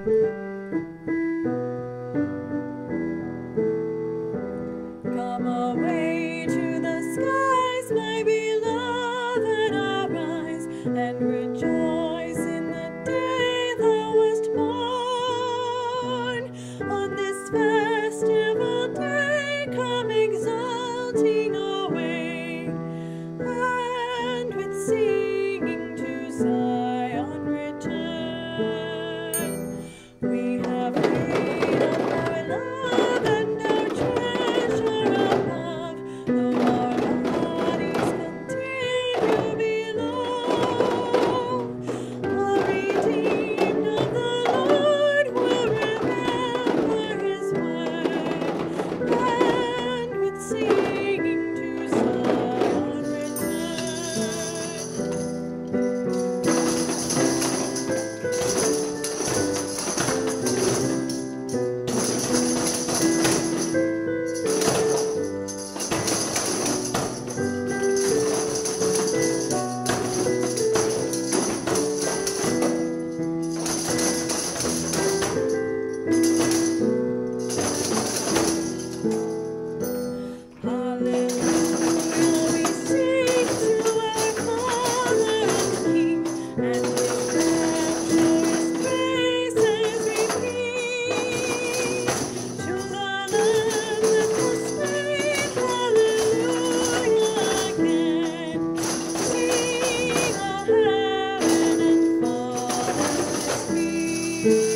Come away to the skies, my beloved, arise and rejoice in the day thou wast born. On this festival day, come exulting away, and with singing to Zion return. We have laid up our love and our treasure above, though our bodies continue below. All redeemed of the Lord will remember his word, and with singing to Zion Hallelujah, we sing to our Father and King, and with rapturous praises repeat. To the Lamb that was slain, hallelujah again. Sing, all heaven and fall at his feet.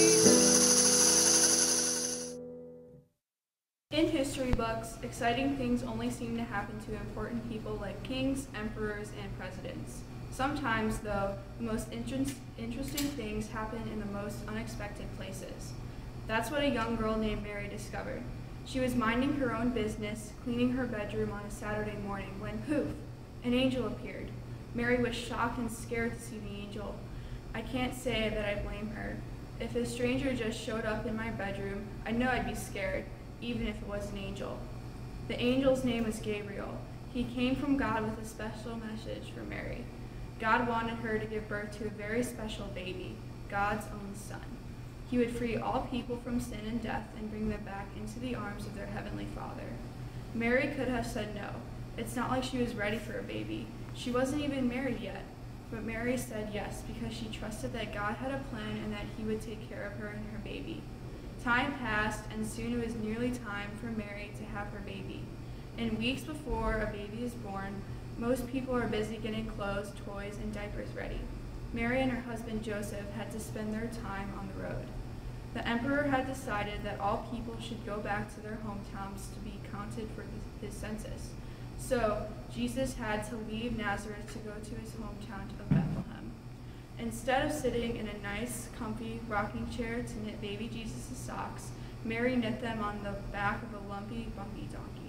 In history books, exciting things only seem to happen to important people like kings, emperors, and presidents. Sometimes, though, the most interesting things happen in the most unexpected places. That's what a young girl named Mary discovered. She was minding her own business, cleaning her bedroom on a Saturday morning, when poof, an angel appeared. Mary was shocked and scared to see the angel. I can't say that I blame her. If a stranger just showed up in my bedroom, I know I'd be scared, even if it was an angel. The angel's name was Gabriel. He came from God with a special message for Mary. God wanted her to give birth to a very special baby, God's own son. He would free all people from sin and death and bring them back into the arms of their heavenly Father. Mary could have said no. It's not like she was ready for a baby. She wasn't even married yet. But Mary said yes because she trusted that God had a plan and that he would take care of her and her baby. Time passed, and soon it was nearly time for Mary to have her baby. In weeks before a baby is born, most people are busy getting clothes, toys, and diapers ready. Mary and her husband Joseph had to spend their time on the road. The emperor had decided that all people should go back to their hometowns to be counted for his census. So Jesus had to leave Nazareth to go to his hometown of Bethlehem. Instead of sitting in a nice, comfy rocking chair to knit baby Jesus' socks, Mary knit them on the back of a lumpy, bumpy donkey.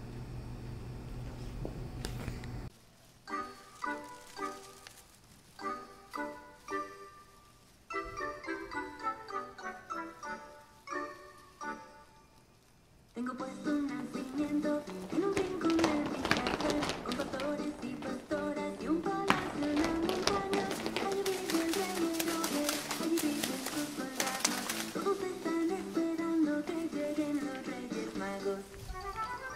Tengo puesto un nacimiento en un rincón del pizarra, con pastores y pastoras y un palacio en la montaña. Allí vive el rey Herodes, allí viven sus soldados. Todos están esperando que lleguen los Reyes Magos.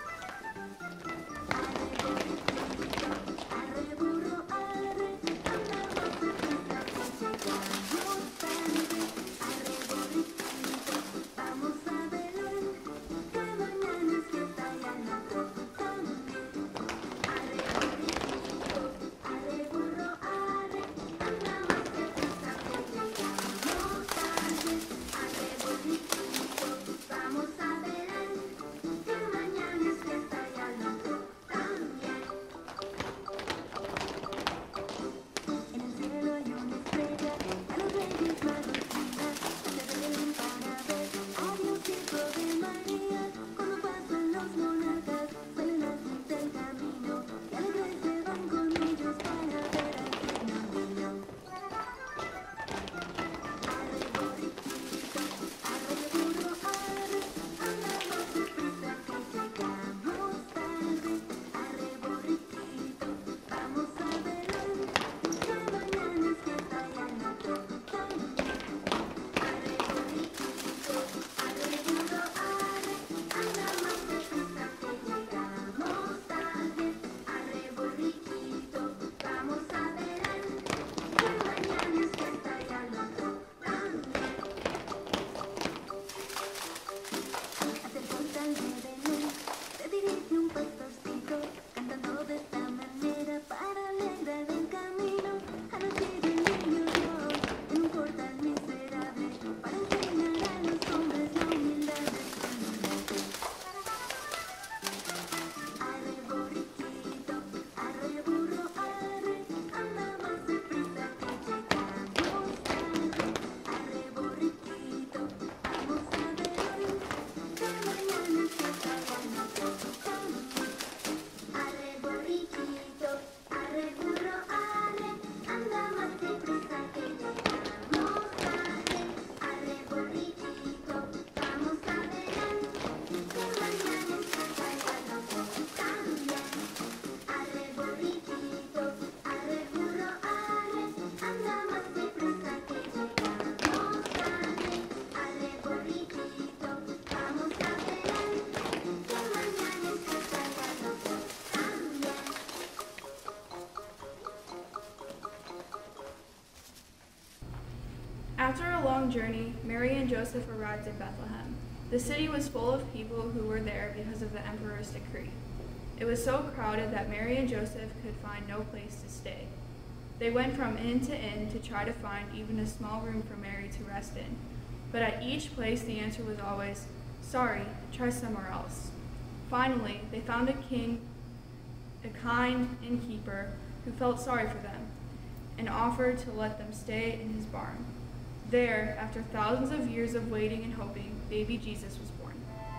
After a long journey, Mary and Joseph arrived in Bethlehem. The city was full of people who were there because of the emperor's decree. It was so crowded that Mary and Joseph could find no place to stay. They went from inn to try to find even a small room for Mary to rest in. But at each place, the answer was always, "Sorry, try somewhere else." Finally, they found a kind innkeeper who felt sorry for them and offered to let them stay in his barn. There, after thousands of years of waiting and hoping, baby Jesus was born.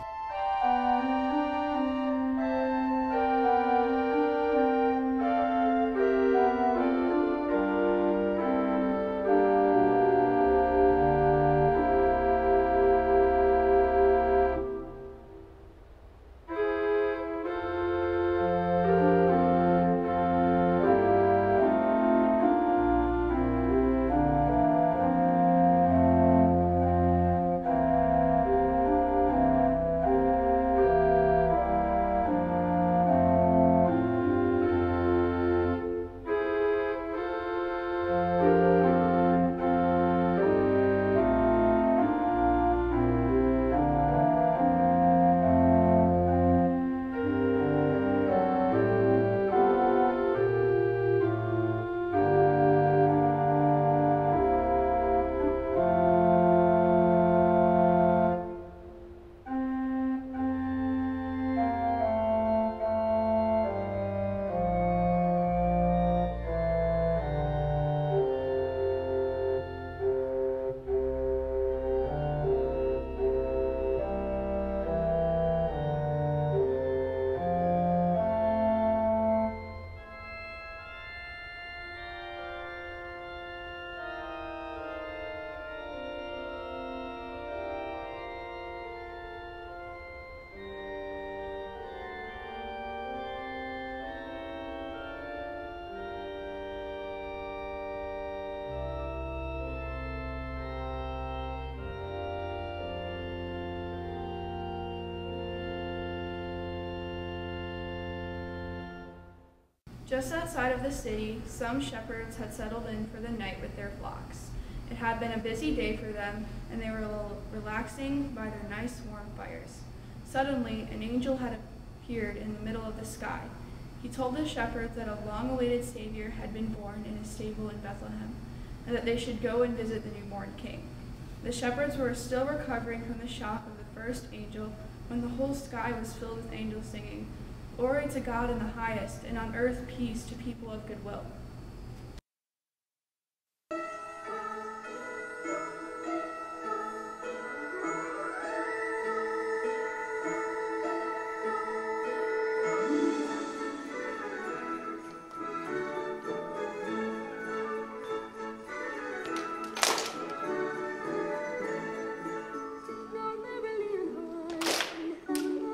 Just outside of the city, some shepherds had settled in for the night with their flocks. It had been a busy day for them, and they were relaxing by their nice warm fires. Suddenly, an angel had appeared in the middle of the sky. He told the shepherds that a long-awaited Savior had been born in a stable in Bethlehem, and that they should go and visit the newborn king. The shepherds were still recovering from the shock of the first angel when the whole sky was filled with angels singing, "Glory to God in the highest, and on earth peace to people of good will."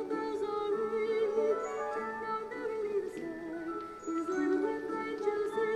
Now merrily the sun is lined with bright Joseph.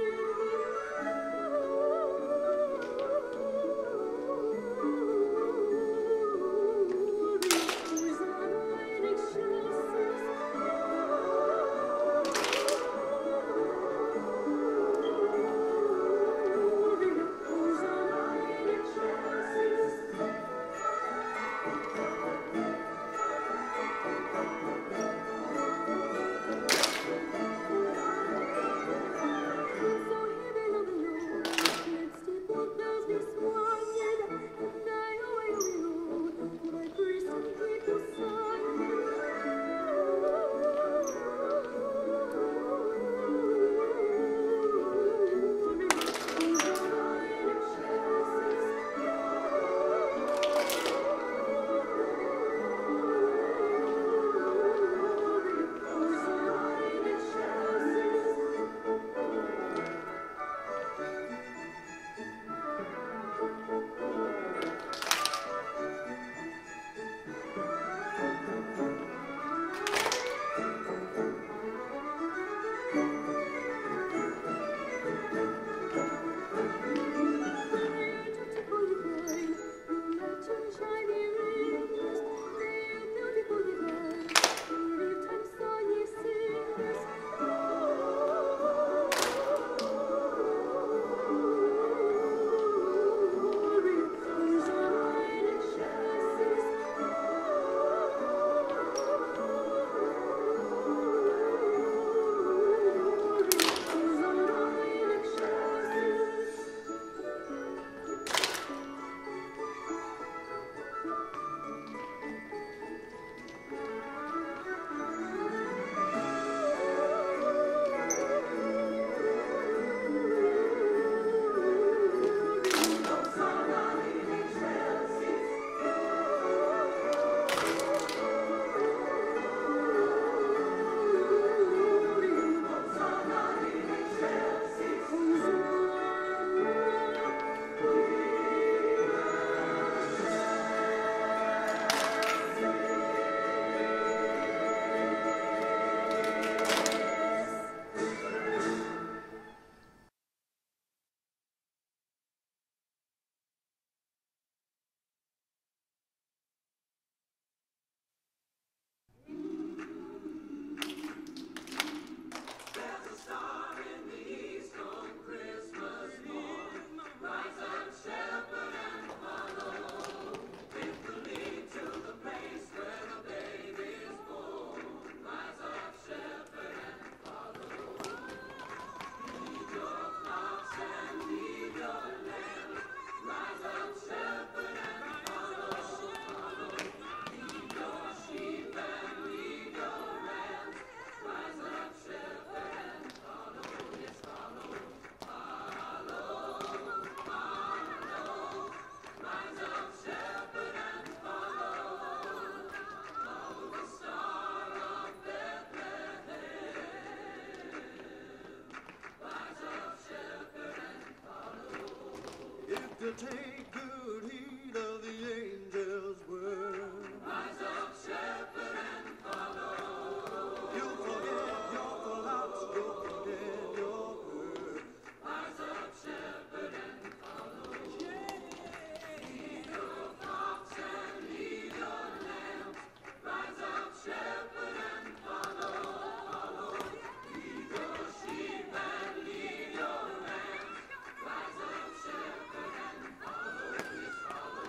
to take good heed of the angel's word. Rise up, shepherd, and follow. You'll forget your fallouts, you'll forget your hurt. Rise up, shepherd, and follow. Lead your flocks and lead your lambs. Rise up, shepherd, and follow. Lead your sheep and lead your lambs. Rise up, shepherd, and follow. Please follow.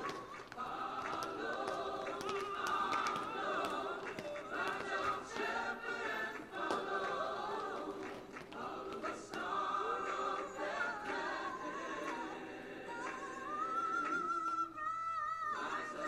Rise up, shepherd, and follow. Follow the star of Bethlehem. Rise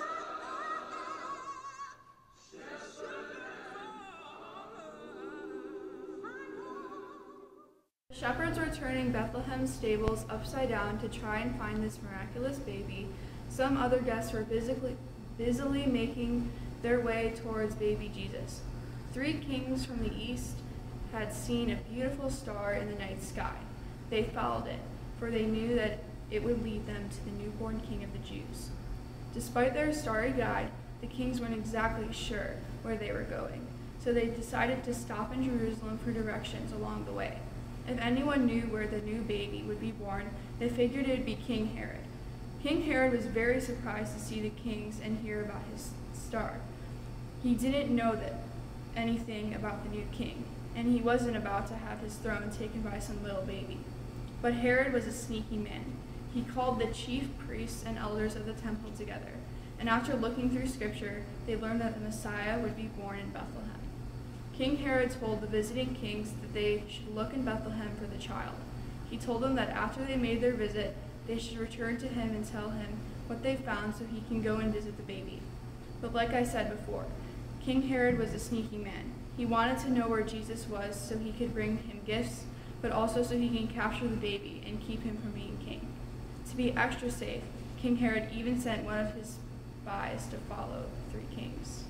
The shepherds were turning Bethlehem's stables upside down to try and find this miraculous baby. Some other guests were busily making their way towards baby Jesus. 3 kings from the east had seen a beautiful star in the night sky. They followed it, for they knew that it would lead them to the newborn king of the Jews. Despite their starry guide, the kings weren't exactly sure where they were going, so they decided to stop in Jerusalem for directions along the way. If anyone knew where the new baby would be born, they figured it would be King Herod. King Herod was very surprised to see the kings and hear about his star. He didn't know anything about the new king, and he wasn't about to have his throne taken by some little baby. But Herod was a sneaky man. He called the chief priests and elders of the temple together, and after looking through scripture, they learned that the Messiah would be born in Bethlehem. King Herod told the visiting kings that they should look in Bethlehem for the child. He told them that after they made their visit, they should return to him and tell him what they found so he can go and visit the baby. But like I said before, King Herod was a sneaky man. He wanted to know where Jesus was so he could bring him gifts, but also so he can capture the baby and keep him from being king. To be extra safe, King Herod even sent one of his spies to follow the 3 kings.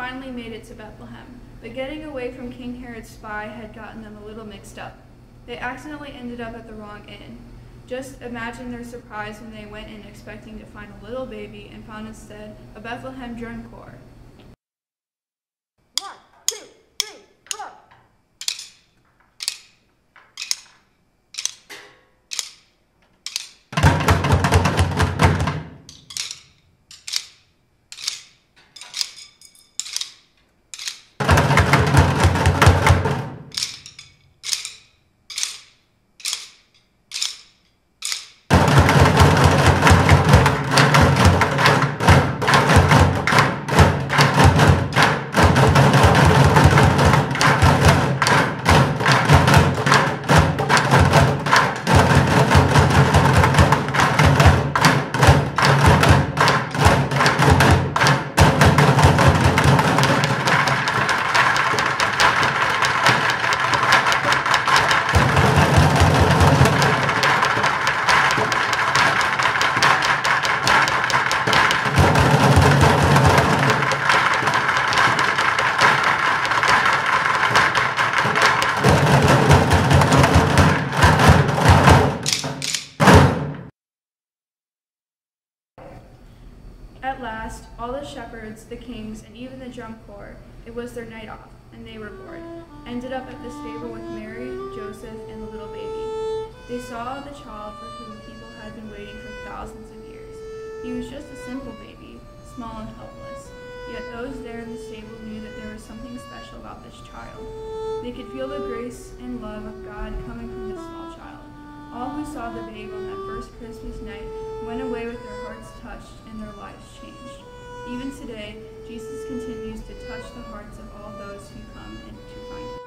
finally made it to Bethlehem, but getting away from King Herod's spy had gotten them a little mixed up. They accidentally ended up at the wrong inn. Just imagine their surprise when they went in expecting to find a little baby and found instead a Bethlehem drum corps. 1, 2, 3, 4. At last, all the shepherds, the kings, and even the drum corps, it was their night off, and they were bored, ended up at the stable with Mary, Joseph, and the little baby. They saw the child for whom people had been waiting for thousands of years. He was just a simple baby, small and helpless, yet those there in the stable knew that there was something special about this child. They could feel the grace and love of God coming from this small child. All who saw the babe on that first Christmas night went away with their hearts touched and their lives changed. Even today, Jesus continues to touch the hearts of all those who come and to find him.